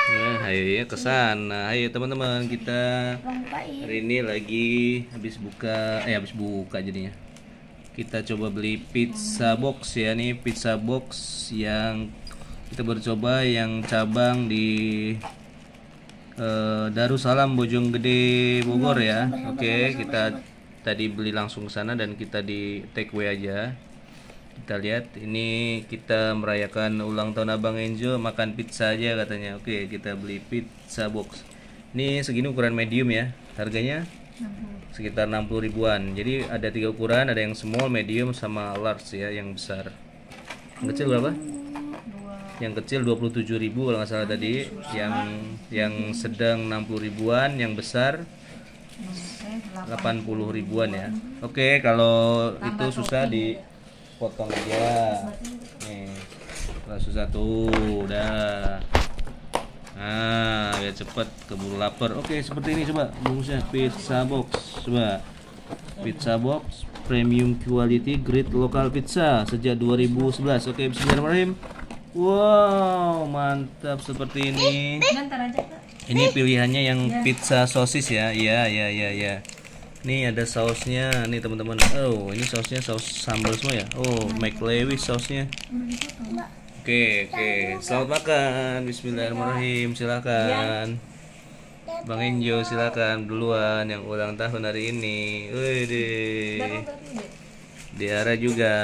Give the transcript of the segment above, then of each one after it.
Nah, ayo ya ke sana. Ayo teman-teman, kita hari ini lagi habis buka jadinya. Kita coba beli pizza box ya, nih pizza box yang kita baru coba yang cabang di Darussalam Bojonggede Bogor ya. Oke, kita tadi beli langsung ke sana dan kita di take away aja. Kita lihat ini kita merayakan ulang tahun Abang Enjo, makan pizza aja katanya. Oke, kita beli pizza box. Ini segini ukuran medium ya. Harganya sekitar 60 ribuan. Jadi ada 3 ukuran, ada yang small, medium sama large ya, yang besar. Yang kecil berapa? Yang kecil 27.000 kalau nggak salah tadi. Yang sedang 60 ribuan, yang besar 80 ribuan ya. Oke, kalau itu susah dipotong aja. Nih, kalau susah tuh udah. Nah, biar cepet keburu lapar. Oke, seperti ini coba bungkusnya pizza box. Coba pizza box premium quality grade local pizza sejak 2011. Oke, bismillahirrahmanirrahim. Wow, mantap seperti ini. Ini pilihannya yang pizza sosis ya. Iya, iya, iya, iya. Nih ada sausnya nih teman-teman. Oh, ini sausnya saus sambal semua ya. Oh, McLewy sausnya. Oke, oke. Selamat makan. Bismillahirrahmanirrahim. Silakan. Bang Enjo silakan duluan yang ulang tahun hari ini. Wih, Diara juga.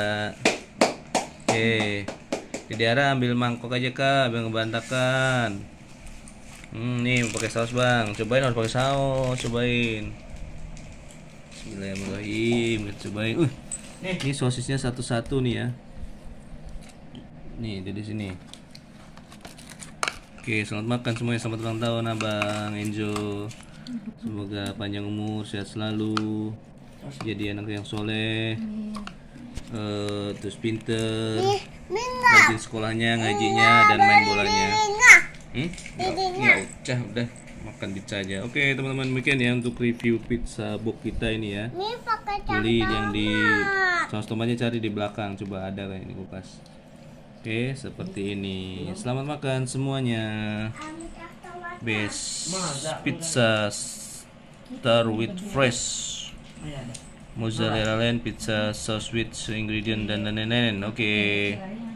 Oke. Diara ambil mangkok aja Kak, biar ngebantakan. Nih pakai saus Bang. Cobain, harus pakai saus, cobain. Bismillahirrahmanirrahim. Kita cobain. Ini sosisnya satu-satu nih ya. Nih, di sini. Oke, selamat makan semuanya. Selamat ulang tahun Abang Enjo. Semoga panjang umur, sehat selalu. Jadi anak yang soleh. Terus pinter. Rajin sekolahnya, ngajinya, dan main bolanya. Nggak, udah makan pizza aja. Oke teman-teman, demikian ya untuk review pizza box kita ini ya. Beli yang di saus tomatnya, cari di belakang, coba ada kayak ini kulkas. Oke, seperti ini. Selamat makan semuanya. Best pizza star with fresh mozzarella land pizza sauce with ingredient dan lain-lain. Oke.